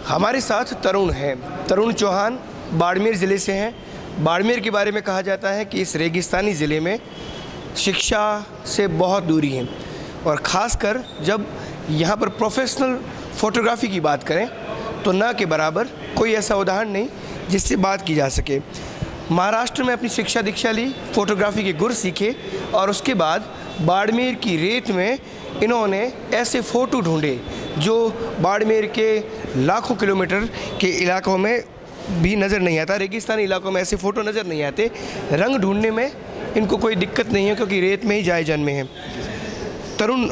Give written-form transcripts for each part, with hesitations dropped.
हमारे साथ तरुण हैं। तरुण चौहान बाड़मेर ज़िले से हैं। बाड़मेर के बारे में कहा जाता है कि इस रेगिस्तानी ज़िले में शिक्षा से बहुत दूरी है, और ख़ासकर जब यहाँ पर प्रोफेशनल फ़ोटोग्राफ़ी की बात करें तो न के बराबर कोई ऐसा उदाहरण नहीं जिससे बात की जा सके। महाराष्ट्र में अपनी शिक्षा दीक्षा ली, फ़ोटोग्राफ़ी के गुर सीखे, और उसके बाद बाड़मेर की रेत में इन्होंने ऐसे फ़ोटो ढूंढे जो बाड़मेर के लाखों किलोमीटर के इलाकों में भी नज़र नहीं आता। रेगिस्तानी इलाकों में ऐसे फ़ोटो नज़र नहीं आते। रंग ढूंढने में इनको कोई दिक्कत नहीं है क्योंकि रेत में ही जाए जन्मे हैं। तरुण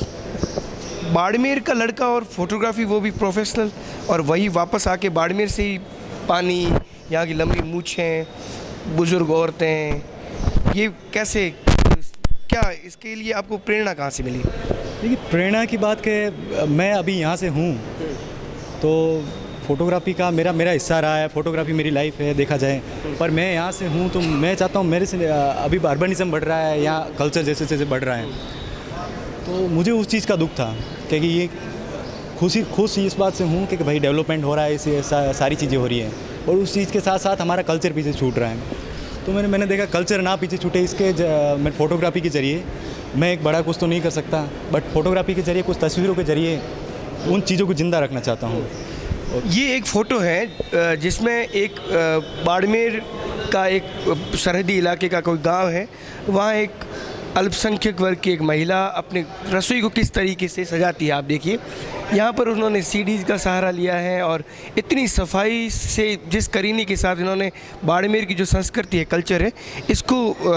बाड़मेर का लड़का और फ़ोटोग्राफ़ी वो भी प्रोफेशनल, और वही वापस आके बाड़मेर से ही पानी, यहाँ की लंबी मूछें, बुज़ुर्ग औरतें, ये कैसे, क्या इसके लिए आपको प्रेरणा कहाँ से मिली? देखिए, प्रेरणा की बात के मैं अभी यहाँ से हूँ तो फ़ोटोग्राफ़ी का मेरा हिस्सा रहा है। फ़ोटोग्राफ़ी मेरी लाइफ है देखा जाए, पर मैं यहाँ से हूँ तो मैं चाहता हूँ मेरे से अभी अर्बनिज़म बढ़ रहा है, यहाँ कल्चर जैसे जैसे बढ़ रहा है, तो मुझे उस चीज़ का दुख था क्योंकि ये खुश इस बात से हूँ कि भाई डेवलपमेंट हो रहा है, इससे सारी चीज़ें हो रही हैं, और उस चीज़ के साथ साथ हमारा कल्चर पीछे छूट रहा है। तो मैंने देखा कल्चर ना पीछे छूटे, इसके मैं फ़ोटोग्राफ़ी के ज़रिए मैं एक बड़ा कुछ तो नहीं कर सकता, बट फ़ोटोग्राफ़ी के ज़रिए कुछ तस्वीरों के ज़रिए उन चीज़ों को ज़िंदा रखना चाहता हूँ। ये एक फ़ोटो है जिसमें एक बाड़मेर का एक सरहदी इलाके का कोई गांव है, वहाँ एक अल्पसंख्यक वर्ग की एक महिला अपने रसोई को किस तरीके से सजाती है। आप देखिए, यहाँ पर उन्होंने सीडीज़ का सहारा लिया है, और इतनी सफाई से जिस करीने के साथ इन्होंने बाड़मेर की जो संस्कृति है, कल्चर है, इसको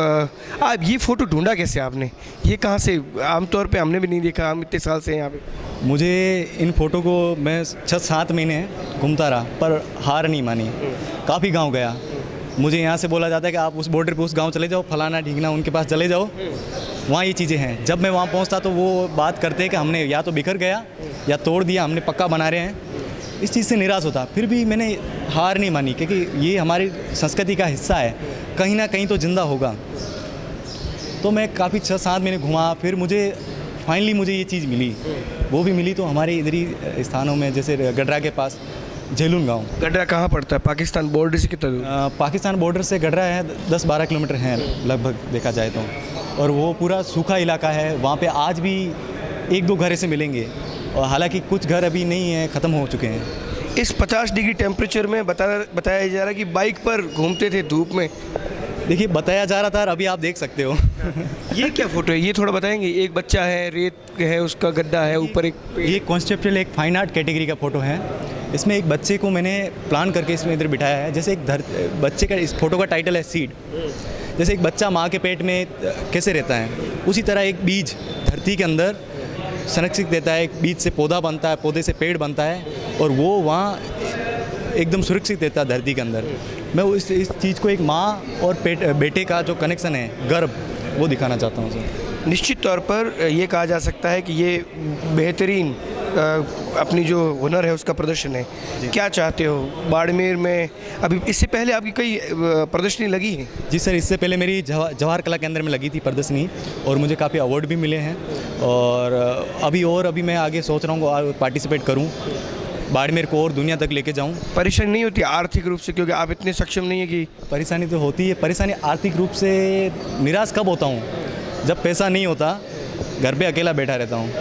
आप ये फ़ोटो ढूंढा कैसे आपने? ये कहाँ से? आमतौर पे हमने भी नहीं देखा, हम इतने साल से यहाँ पे। मुझे इन फ़ोटो को मैं 6-7 महीने घूमता रहा पर हार नहीं मानी। काफ़ी गाँव गया, मुझे यहाँ से बोला जाता है कि आप उस बॉर्डर पे उस गांव चले जाओ, फलाना ढींगना उनके पास चले जाओ, वहाँ ये चीज़ें हैं। जब मैं वहाँ पहुँचता तो वो बात करते हैं कि हमने या तो बिखर गया या तोड़ दिया, हमने पक्का बना रहे हैं। इस चीज़ से निराश होता, फिर भी मैंने हार नहीं मानी क्योंकि ये हमारी संस्कृति का हिस्सा है, कहीं ना कहीं तो ज़िंदा होगा। तो मैं काफ़ी 6-7 महीने घुमा, फिर मुझे फाइनली मुझे ये चीज़ मिली। वो भी मिली तो हमारे इधर ही स्थानों में, जैसे गडरा के पास झेलून गाँव। गडरा कहाँ पड़ता है? पाकिस्तान बॉर्डर से कितना दूर? पाकिस्तान बॉर्डर से गडरा है 10-12 किलोमीटर है लगभग देखा जाए तो, और वो पूरा सूखा इलाका है। वहाँ पे आज भी 1-2 घर ऐसे मिलेंगे, और हालांकि कुछ घर अभी नहीं है, ख़त्म हो चुके हैं। इस 50 डिग्री टेम्परेचर में बताया जा रहा है कि बाइक पर घूमते थे धूप में। देखिए, बताया जा रहा था, अभी आप देख सकते हो। ये क्या फ़ोटो है? ये थोड़ा बताएंगे। एक बच्चा है, रेत है, उसका गड्ढा है, ऊपर एक ये कॉन्सेप्चुअल एक फाइन आर्ट कैटेगरी का फ़ोटो है। इसमें एक बच्चे को मैंने प्लान करके इसमें इधर बिठाया है। जैसे एक बच्चे का, इस फोटो का टाइटल है सीड। जैसे एक बच्चा माँ के पेट में कैसे रहता है, उसी तरह एक बीज धरती के अंदर संरक्षित देता है। एक बीज से पौधा बनता है, पौधे से पेड़ बनता है, और वो वहाँ एकदम सुरक्षित रहता है धरती के अंदर। मैं इस चीज़ को एक माँ और बेटे का जो कनेक्शन है, गर्भ, वो दिखाना चाहता हूँ सर। निश्चित तौर पर ये कहा जा सकता है कि ये बेहतरीन अपनी जो हुनर है उसका प्रदर्शन है। क्या चाहते हो बाड़मेर में? अभी इससे पहले आपकी कई प्रदर्शनी लगी है? जी सर, इससे पहले मेरी जवाहर कला केंद्र में लगी थी प्रदर्शनी, और मुझे काफ़ी अवार्ड भी मिले हैं। और अभी मैं आगे सोच रहा हूँ पार्टिसिपेट करूँ, बाड़मेर को और दुनिया तक लेके जाऊँ। परेशानी नहीं होती आर्थिक रूप से, क्योंकि आप इतने सक्षम नहीं है कि? परेशानी तो होती है। परेशानी आर्थिक रूप से निराश कब होता हूँ? जब पैसा नहीं होता, घर पे अकेला बैठा रहता हूँ,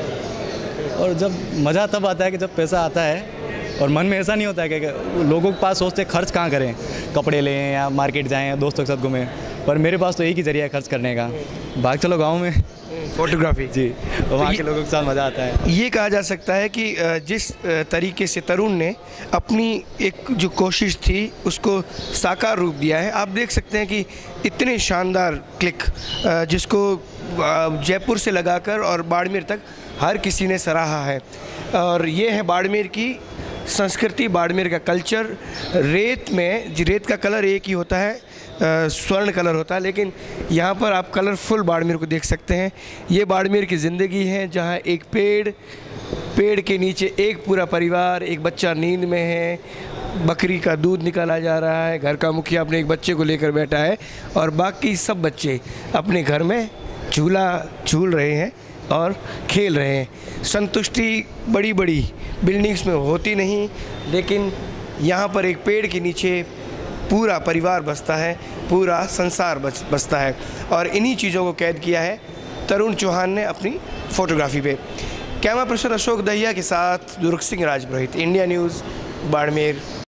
और जब मज़ा तब आता है कि जब पैसा आता है, और मन में ऐसा नहीं होता है कि लोगों के पास सोचते खर्च कहाँ करें, कपड़े लें या मार्केट जाएं या दोस्तों के साथ घूमें, पर मेरे पास तो एक ही ज़रिया है खर्च करने का, भाग चलो गाँव में, फोटोग्राफी। जी, वहाँ के लोगों के साथ मज़ा आता है। ये कहा जा सकता है कि जिस तरीके से तरुण ने अपनी एक जो कोशिश थी उसको साकार रूप दिया है। आप देख सकते हैं कि इतने शानदार क्लिक जिसको जयपुर से लगाकर और बाड़मेर तक हर किसी ने सराहा है। और ये है बाड़मेर की संस्कृति, बाड़मेर का कल्चर। रेत का कलर एक ही होता है, स्वर्ण कलर होता है, लेकिन यहाँ पर आप कलरफुल बाड़मेर को देख सकते हैं। ये बाड़मेर की ज़िंदगी है, जहाँ एक पेड़ के नीचे एक पूरा परिवार, एक बच्चा नींद में है, बकरी का दूध निकाला जा रहा है, घर का मुखिया अपने एक बच्चे को लेकर बैठा है, और बाकी सब बच्चे अपने घर में झूला झूल रहे हैं। और खेल रहे हैं। संतुष्टि बड़ी बड़ी बिल्डिंग्स में होती नहीं, लेकिन यहाँ पर एक पेड़ के नीचे पूरा परिवार बसता है, पूरा संसार बसता है। और इन्हीं चीज़ों को कैद किया है तरुण चौहान ने अपनी फ़ोटोग्राफी पे। कैमरा पर्सन अशोक दहिया के साथ दुर्ग सिंह राजपुरोहित, इंडिया न्यूज़, बाड़मेर।